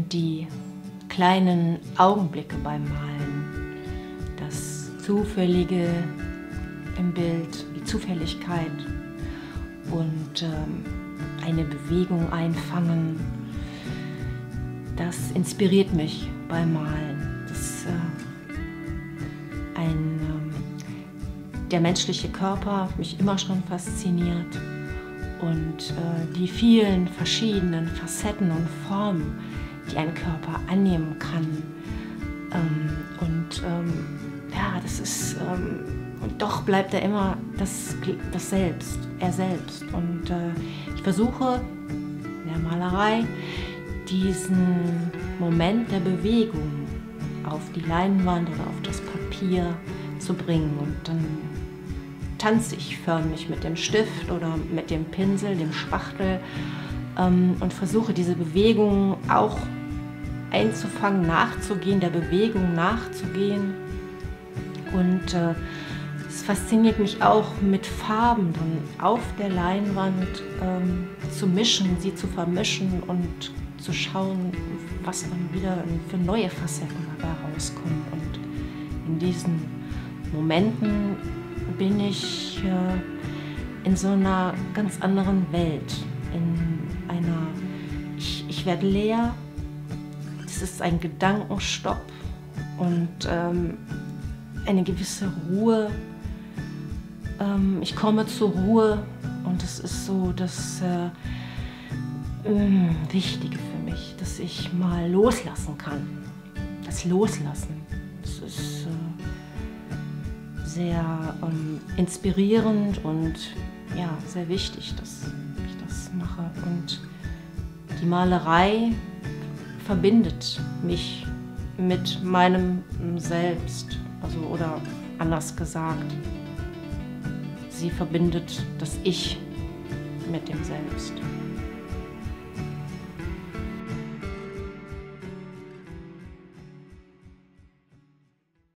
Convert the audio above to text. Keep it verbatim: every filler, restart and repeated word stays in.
die kleinen Augenblicke beim Malen, das Zufällige im Bild, die Zufälligkeit und ähm, eine Bewegung einfangen, das inspiriert mich beim Malen. Das, äh, ein, ähm, der menschliche Körper hat mich immer schon fasziniert und äh, die vielen verschiedenen Facetten und Formen, die ein Körper annehmen kann. Ähm, und ähm, ja, das ist, ähm, und doch bleibt er immer das, das Selbst, er selbst. Und äh, ich versuche in der Malerei diesen Moment der Bewegung auf die Leinwand oder auf das Papier zu bringen. Und dann tanze ich förmlich mit dem Stift oder mit dem Pinsel, dem Spachtel ähm, und versuche diese Bewegung auch einzufangen, nachzugehen, der Bewegung nachzugehen. Und äh, es fasziniert mich auch, mit Farben dann auf der Leinwand ähm, zu mischen, sie zu vermischen und zu schauen, was dann wieder für neue Facetten dabei rauskommen. Und in diesen Momenten bin ich äh, in so einer ganz anderen Welt, in einer, ich, ich werde leer, es ist ein Gedankenstopp und ähm, eine gewisse Ruhe. Ähm, ich komme zur Ruhe und es ist so das äh, äh, Wichtige für mich, dass ich mal loslassen kann. Das Loslassen, das ist äh, sehr ähm, inspirierend und ja, sehr wichtig, dass ich das mache. Und die Malerei verbindet mich mit meinem Selbst, also oder anders gesagt, sie verbindet das Ich mit dem Selbst.